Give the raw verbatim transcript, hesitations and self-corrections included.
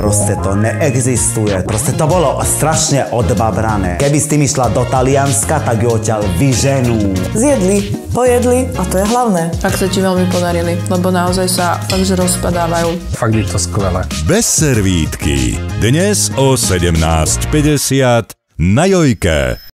proste to neexistuje. Proste to bolo strašne odbabrané. Keby s tým išla do Talianska, tak ju odtiaľ vyženú. Zjedli, pojedli a to je hlavné. Tak sa ti veľmi podarili, lebo naozaj sa fakt, že rozpadávajú. Fakt je to skvelé. Bez servítky. Dnes o sedemnásť päťdesiat na Jojke.